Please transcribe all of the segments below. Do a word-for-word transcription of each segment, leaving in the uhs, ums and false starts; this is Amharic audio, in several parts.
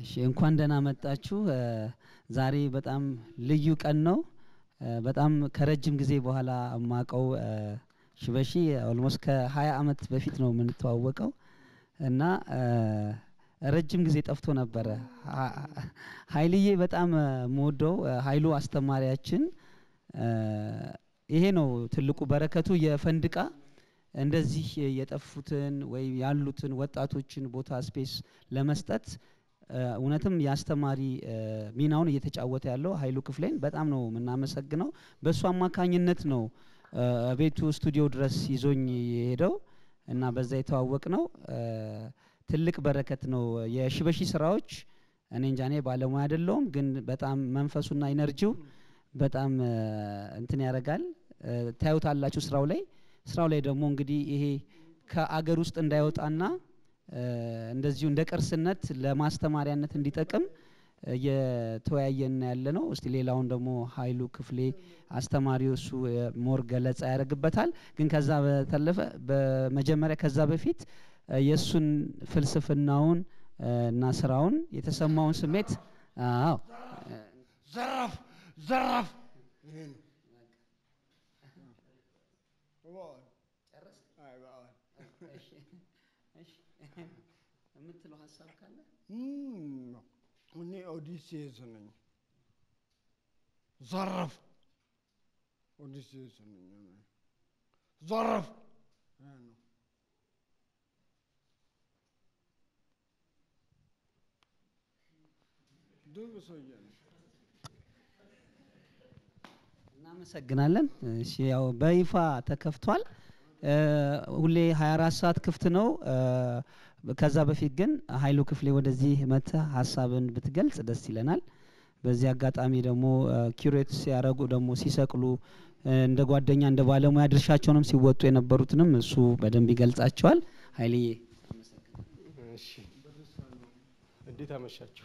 እሺ እንኳን ደህና መጣችሁ ዛሬ በጣም ልዩ ቀን ነው በጣም ከረጅም ጊዜ በኋላ ማቀው ሽበሺ ኦልሞስት ከ20 አመት በፊት ነው ምን ተዋወቀው እና ረጅም ጊዜ ጠፍቶ ነበር ኃይልዬ በጣም ሞዶ ኃይሉ አስተማሪያችን ይሄ ነው ትልቁ በረከቱ የፈንድቃ እንደዚህ የጠፉትን ወይ ያሉትን ወጣቶችን ቦታ ስፔስ ለመስጠት እውነትም ያስተማሪ ሚናውን እየተጫወተ ያለው ኃይሉ ክፍሌን በጣም ነው ምናመሰግነው በሱ አማካኝነት ነው ቤቱ ስቱዲዮ ድረስ ይዞኝ የሄደው እና በዛ የተዋወቅ ነው ትልቅ በረከት ነው የሽበሺ ስራዎች እኔ እንጃኔ ባለሙያ አይደለም ግን በጣም መንፈሱና ኢነርጂው በጣም እንትን ያረጋል ታዩታላችሁ ስራው ላይ ስራው ላይ ደግሞ እንግዲህ ይሄ ከአገር ውስጥ እንዳይወጣና እንደዚሁ እንደ ቅርስነት ለማስተማሪያነት እንዲጠቅም የተወያየን ያለነው እስቲ ሌላውን ደግሞ ኃይሉ ክፍሌ አስተማሪው እሱ ሞር ገለጻ ያደርግበታል ግን ከዛ በተለፈ በመጀመሪያ ከዛ በፊት የሱን ፍልስፍናውን እና ስራውን የተሰማውን ስሜት አዎ ዘራፍ ዘራፍ ጨረስ አይ ባው እሺ እሺ የምትለው ሐሳብ ካለ እም እኔ ኦዲሲየስ ነኝ ዘራፍ ኦዲሲየስ ነኝ ዘራፍ አኖ ዱብሶያን እናመሰግናለን እሺ ያው በይፋ ተከፍቷል ሁሌ ሃያ አራት ሰዓት ክፍት ነው ከዛ በፊት ግን ኃይሉ ክፍሌ ወደዚህ መተ ሐሳብን ብትገልጽ ደስ ይለናል በዚህ አጋጣሚ ደግሞ ኪዩሬት ሲያረጉ ደግሞ ሲሰቅሉ እንደ ጓደኛ እንደ ባለሙያ ድርሻቸውንም ሲወጡ የነበሩትንም እሱ በደንብ ይገልጻቸዋል ኃይልዬ እሺ እንዴት አመሻችሁ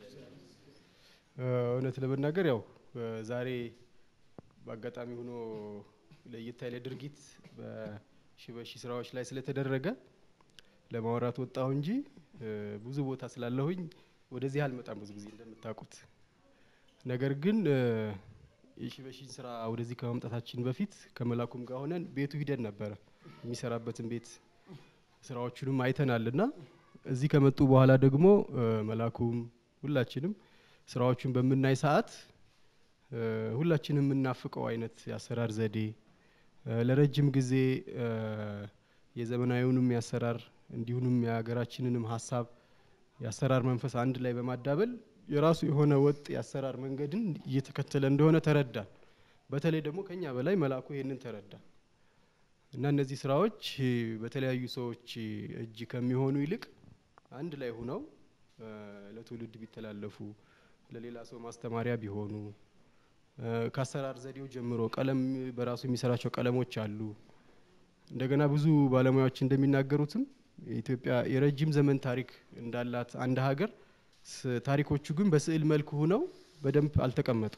እውነት ለመናገር ያው ዛሬ በአጋጣሚ ሆኖ ለየታይለ ድርጊት በሽበሺ ስራዎች ላይ ስለተደረገ ለማውራት ወጣሁ እንጂ ብዙ ቦታ ስላለሁኝ ወደዚህ አልመጣም ብዙ ጊዜ እንደምታውቁት ነገር ግን የሽበሺን ስራ ወደዚህ ከመምጣታችን በፊት ከመላኩም ጋር ሆነን ቤቱ ሂደን ነበር የሚሰራበትን ቤት ስራዎቹንም አይተናልና እዚህ ከመጡ በኋላ ደግሞ መላኩም ሁላችንም ስራዎቹን በመናይ ሰዓት ሁላችንም እናፍቀው አይነት ያሰራር ዘዴ ለረጅም ጊዜ የዘመናዊውንም ያሰራር እንዲሁንም ያገራችንንም ሐሳብ ያሰራር መንፈስ አንድ ላይ በማዳበል የራሱ የሆነ ወጥ ያሰራር መንገድን እየተከተለ እንደሆነ ተረዳ በተለይ ደግሞ ከኛ በላይ መላኩ ይሄንን ተረዳ እና እነዚህ ስራዎች በተለያዩ ሰዎች እጅ ከሚሆኑ ይልቅ አንድ ላይ ሆነው ለትውልድ ቢተላለፉ ለሌላ ሰው ማስተማሪያ ቢሆኑ ካሰራር ዘዴው ጀምሮ ቀለም በራሱ የሚሰራቸው ቀለሞች አሉ እንደገና ብዙ ባለሙያዎች እንደሚናገሩትም ኢትዮጵያ የረጅም ዘመን ታሪክ እንዳላት አንድ ሀገር ታሪኮቹ ግን በስዕል መልኩ ሆነው በደንብ አልተቀመጡ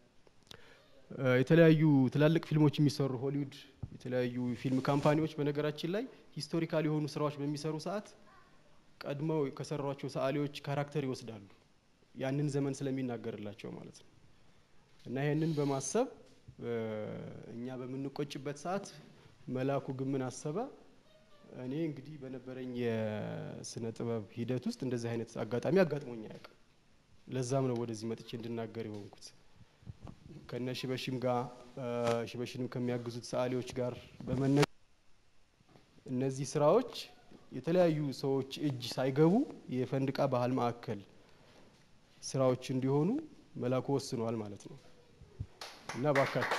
የተለያዩ ትላልቅ ፊልሞች የሚሰሩ ሆሊውድ የተለያዩ ፊልም ካምፓኒዎች በነገራችን ላይ ሂስቶሪካል የሆኑ ስራዎች በሚሰሩ ሰዓት ቀድመው ከሰሯቸው ሰዓሊዎች ካራክተር ይወስዳሉ ያንን ዘመን ስለሚናገርላቸው ማለት ነው እና ይሄንን በማሰብ እኛ በመንቆጭበት ሰዓት መላኩ ግን ምን አሰበ እኔ እንግዲህ በነበረኝ የስነ ጥበብ ሂደት ውስጥ እንደዚህ አይነት አጋጣሚ አጋጥሞኝ ያውቃል ለዛም ነው ወደዚህ መጥቼ እንድናገር የሆንኩት ከነ ሽበሺም ጋር ሽበሺንም ከሚያግዙት ሰዓሊዎች ጋር በመነ እነዚህ ስራዎች የተለያዩ ሰዎች እጅ ሳይገቡ የፈንድቃ ባህል ማዕከል ስራዎች እንዲሆኑ መላኩ ወስኗል ማለት ነው እና ባካችሁ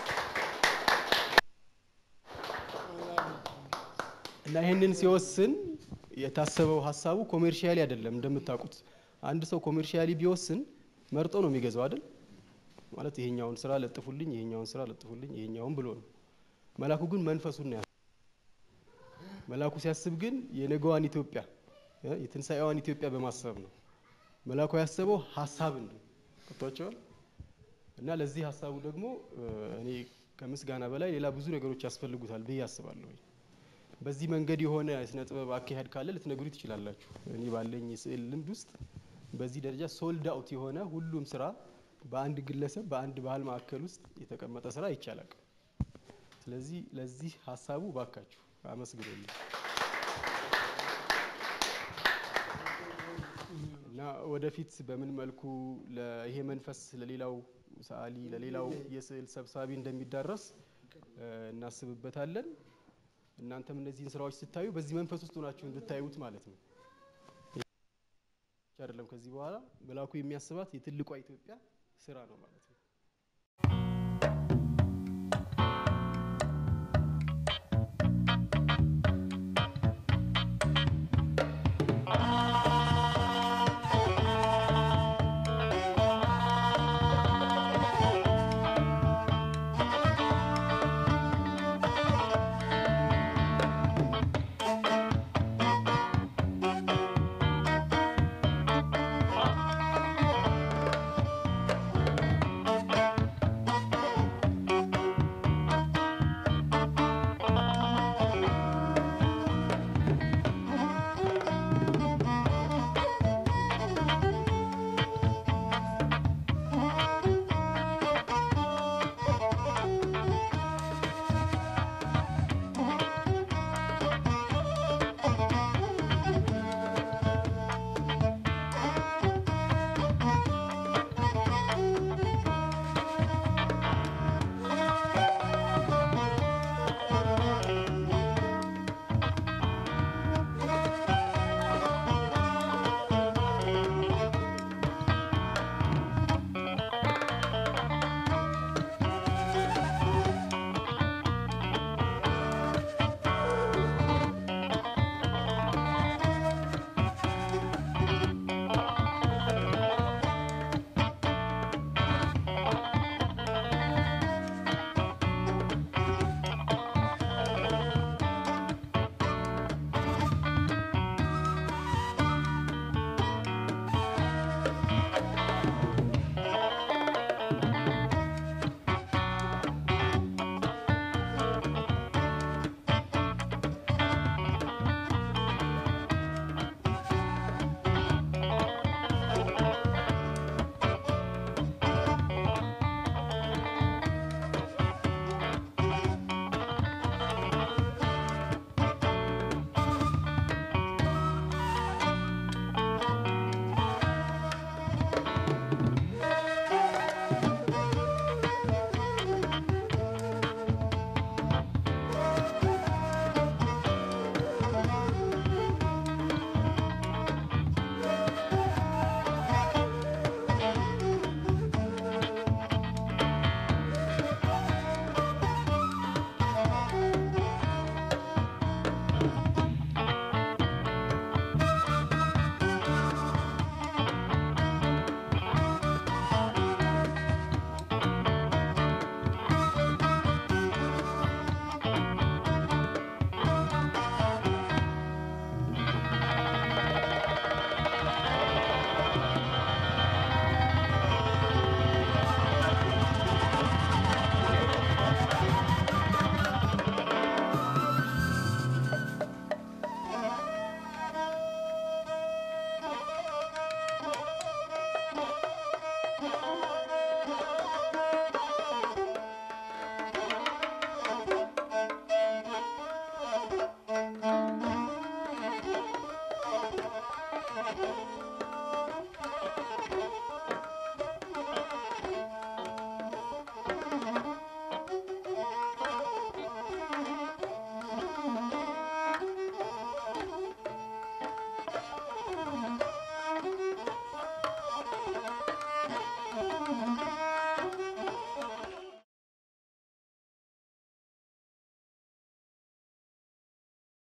እና ይሄንን ሲወስን የታሰበው ሐሳቡ ኮሜርሻሊ አይደለም እንደምታውቁት አንድ ሰው ኮሜርሻሊ ቢወስን መርጦ ነው የሚገዛው አይደል ማለት ይሄኛውን ስራ ለጥፉልኝ ይሄኛውን ስራ ለጥፉልኝ ይሄኛውን ብሎ ነው መላኩ ግን መንፈሱን ነው መላኩ ሲያስብ ግን የነገዋን ኢትዮጵያ የትንሳኤዋን ኢትዮጵያ በማሰብ ነው መላኩ ያሰበው ሐሳብ ነው ከተወቸው እና ለዚህ ሐሳቡ ደግሞ እኔ ከምስጋና በላይ ሌላ ብዙ ነገሮች ያስፈልጉታል በይ ያስባለሁ በዚህ መንገድ የሆነ ስነ ጥበብ አካሄድ ካለ ልትነግሩት ይችላልላችሁ እኔ ባለኝ ስዕል ልምድ ውስጥ በዚህ ደረጃ ሶልድ አውት የሆነ ሁሉም ስራ በአንድ ግለሰብ በአንድ ባህል ማዕከል ውስጥ የተቀመጠ ስራ ይቻላል። ስለዚህ ለዚህ ሐሳቡ ባካችሁ አመስግኑልኝ። እና ወደፊት በምን መልኩ ለይሄ መንፈስ ለሌላው ሰዓሊ ለሌላው የስዕል ሰብሳቢ እንደሚዳረስ እናስብበታለን። እናንተም እነዚህን ስራዎች ስታዩ በዚህ መንፈስ ውስጥ ሆናችሁ እንድታዩት ማለት ነው። አይደለም ከዚህ በኋላ መላኩ የሚያስባት የትልቋ ኢትዮጵያ ስራ ነው ማለት ነው።